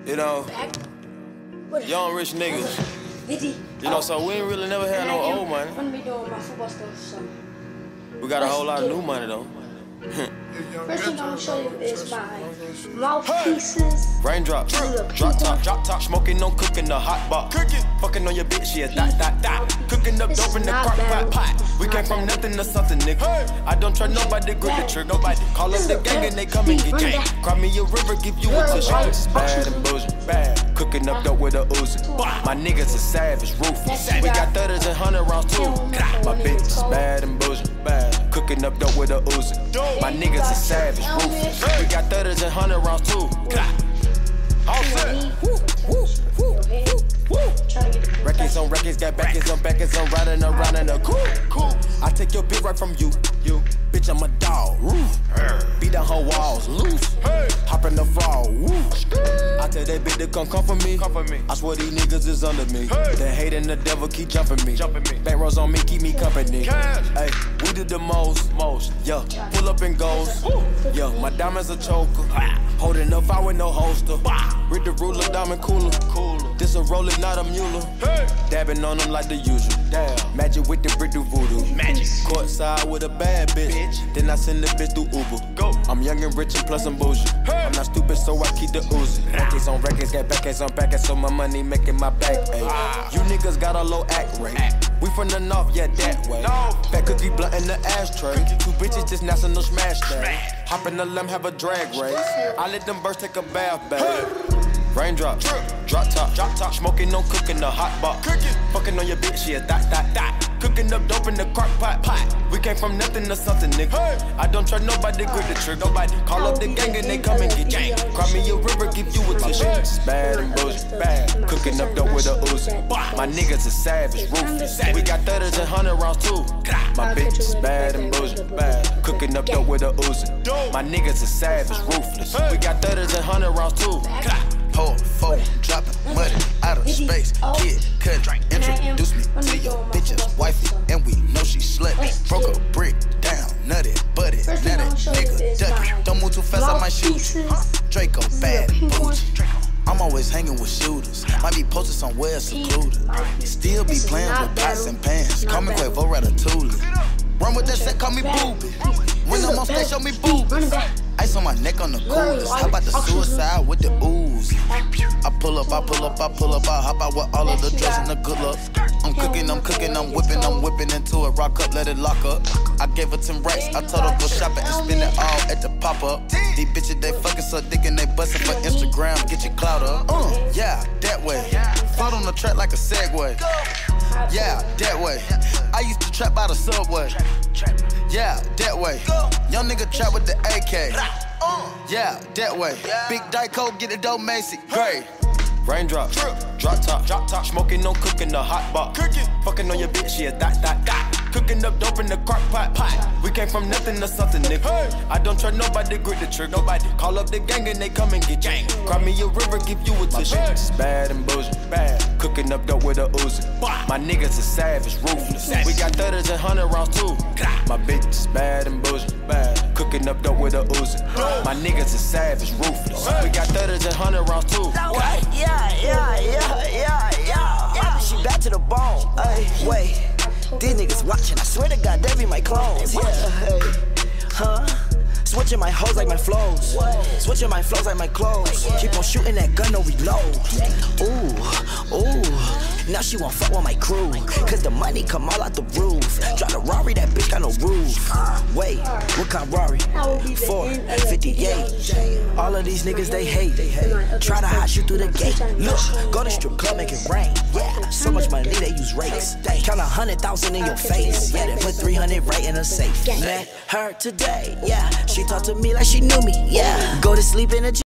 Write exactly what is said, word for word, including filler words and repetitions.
You know, young rich niggas. You know, so we ain't really never had no old money. We got a whole lot of new money though. First thing I'm gonna show you is my mouthpieces. Raindrop, drop top, drop top, smoking, no cooking, the hot box. Cooking, fucking on your bitch, yeah, dot, dot, dot. Cooking up dope in the crock pot, pot. We came from nothing to something, nigga. I don't trust nobody, grip the trick, nobody. Call up the gang and they come and get gang. Cry me a river, give you a tissue. Bad and bullshit, bad. Cooking up dope with a Uzi. My niggas are savage, ruthless. We got thudders and hundred rounds too. My bitch is bad and bullshit, bad. Cooking up dope with a Uzi. My niggas are savage, ruthless. We got thudders and hundred rounds too. All set. Records on records, got backers on backers, I'm riding around in a cool, cool. I take your bitch right from you, you. Bitch, I'm a dog, woo. Beat down her walls, loose. Hop in the fall, woo. I tell that bitch to come come for me. Come for me. I swear these niggas is under me. The hate and the devil keep jumping me. Jumping me. Back rows on me, keep me company. Hey, we do the most, most. Yeah, pull up and goes. Yeah, my diamonds a choker. Holding up, I with no holster. Read the ruler, diamond cooler. Cooler. This a roller, not a mule. Dabbing on them like the usual. Damn. Magic with the brick do voodoo. Magic. Courtside with a bad bitch. bitch. Then I send the bitch through Uber. Go. I'm young and rich and plus I'm bougie. Hey. I'm not stupid, so I keep the Uzi. Records on records, got backers on backers, so my money making my back. Ah. You niggas got a low act rate. Act. We from the north, yeah, that way. No. Fat cookie blunt in the ashtray. Cookie. Two bitches just national smash that. Hop in the limb, have a drag race. I let them birds take a bath, baby. Hey. Raindrop, drop top, drop top, smoking, no cooking, the hot box. Cooking, fucking on your bitch, yeah, dot, dot, dot. Cooking up dope in the crock pot, pot. We came from nothing to something, nigga. Hey. I don't trust nobody, grip the trick, nobody. Call up the gang and they come and get gang. Cry me a river, give you a tissue. Bad and bullshit, bad. Cooking up dope with a Uzi. My niggas is savage, ruthless. We got thudders and hundred rounds too. My bitch is bad and bullshit, bad. Cooking up dope with a Uzi. My niggas is savage, ruthless. We got thudders and hundred rounds too. Hold, fold, dropping money out of space. Kid, cut, introduce me to your bitch's wifey, and we know she slutty. Broke a brick down, nutty, butty, nutty, nigga, ducky. Don't move too fast, I might shoot you. Draco, bad, booty. I'm always hanging with shooters. Might be posted somewhere secluded. Still be playing with pots and pans. Call me Quavo Ratatouille. Run with that set, call me booby. When I'm on stage, show me boobies. Ice on my neck on the coolest. How about the suicide with the ooze? I pull up, I pull up, I pull up, I hop out with all of the drugs and the good luck. I'm cooking, I'm cooking, I'm whipping, I'm whipping into it. Rock up, let it lock up. I gave her ten racks, I told her go shopping and spend it all at the pop-up. These bitches, they fucking so dick and they bustin' for Instagram. Get your clout up. Uh, yeah, that way. Float on the track like a Segway. Yeah, that way. I used to trap by the subway. Yeah, that way. Young nigga trap with the A K. Yeah, that way. Big Dyco, get it dope, Macy. Great. Raindrop, drop top, drop top, smoking, no cooking, the hot box. Cooking, fucking on your bitch, yeah, dot, dot, dot. Cooking up dope in the crock pot, pot. We came from nothing to something, nigga. Hey. I don't trust nobody, grip the trick, nobody. Call up the gang and they come and get gang. Cry me a river, give you a tissue. Bad and bullshit, bad. Cooking up dope with a Uzi. My niggas is savage, ruthless. We got thudders and hundred rounds too. My bitch is bad and bullshit, bad. Cooking up dope with a Uzi. My niggas is savage, ruthless. We got thudders and hundred rounds too. Yeah, yeah, yeah, yeah, yeah, yeah. She back to the bone. Ay, wait. These niggas watching, I swear to God, they be my clones. Yeah, hey, huh? Switching my hoes like my flows. Switching my flows like my clothes. Keep on shooting that gun, no reload. Ooh, ooh. Now she won't fuck with my crew. Cause the money come all out the roof. Drive a Rari, that bitch got no roof. Wait, what kind of Rari? four fifty-eight. All of these niggas, they hate. Try to hide you through the gate. Look, go to strip club, make it rain. Yeah, so much money, they use rakes. Count a hundred thousand in your face. Yeah, they put three hundred right in a safe. Met her today, yeah. She talked to me like she knew me, yeah. Go to sleep in a